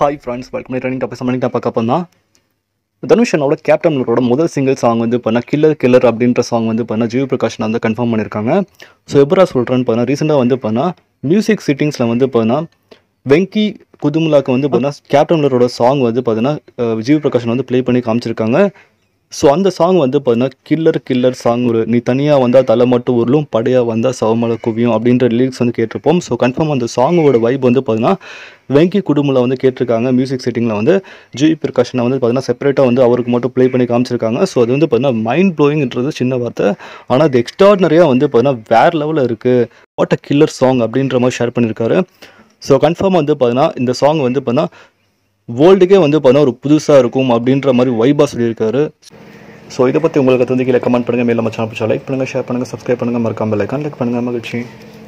Hi friends, welcome to Training Topics. Something பார்க்க போனா Dhanush அண்ணோட captain மில்லரோட முதல் சிங்கிள் சாங் வந்து பண்ண கில்லர் அப்படின்ற சாங் வந்து பண்ண ஜீவ் பிரகாஷ் வந்து கன்ஃபார்ம் பண்ணியிருக்காங்க. ஸோ எப்பரா சொல்கிறேன்னு பண்ண ரீசெண்டாக வந்து பண்ண மியூசிக் சிட்டிங்ஸில் வந்து பண்ண வெங்கி குதுமுலாக்கு வந்து பண்ண கேப்டன் மில்லரோட சாங் வந்து பார்த்தீங்கன்னா ஜீவ் பிரகாஷ் வந்து ப்ளே பண்ணி காமிச்சிருக்காங்க. ஸோ அந்த சாங் வந்து பார்த்தீங்கன்னா கில்லர் சாங் ஒரு நீ தனியாக வந்தால் தலை மட்டும் உருளும் படையாக வந்தால் சவமலை குவியும் அப்படின்ற லிரிக்ஸ் வந்து கேட்டிருப்போம். ஸோ கன்ஃபார்ம் அந்த சாங்கோட வைப் வந்து பார்த்தீங்கன்னா வெங்கி குடும்பத்தில் வந்து கேட்டிருக்காங்க. மியூசிக் செட்டிங்கில் வந்து ஜி பிரகாஷனை வந்து பார்த்தீங்கன்னா செப்பரேட்டாக வந்து அவருக்கு மட்டும் ப்ளே பண்ணி காமிச்சிருக்காங்க. ஸோ அது வந்து பார்த்தீங்கன்னா மைண்ட் ப்ளோயிங்ன்றது சின்ன வார்த்தை, ஆனால் அது எக்ஸ்ட்ராடினரியாக வந்து பார்த்தீங்கன்னா வேறு லெவலில் இருக்குது. வாட் அ கில்லர் சாங் அப்படின்ற மாதிரி ஷேர் பண்ணியிருக்காரு. ஸோ கன்ஃபார்ம் வந்து பார்த்தீங்கன்னா இந்த சாங் வந்து பார்த்தீங்கன்னா வேர்ல்டுக்கே வந்து பார்த்தீங்கன்னா ஒரு புதுசாக இருக்கும் அப்படின்ற மாதிரி வைபாக சொல்லியிருக்காரு. ஸோ இதை பற்றி உங்களுக்கு வந்து கீழே கமெண்ட் பண்ணுங்கள். மேலே நம்ம சேனல் லைக் பண்ணுங்கள், ஷேர் பண்ணுங்கள், சப்ஸ்கிரைப் பண்ணுங்கள், மறக்காமல் பெல் ஐகான் கிளிக் பண்ணுங்கள். மகிழ்ச்சி.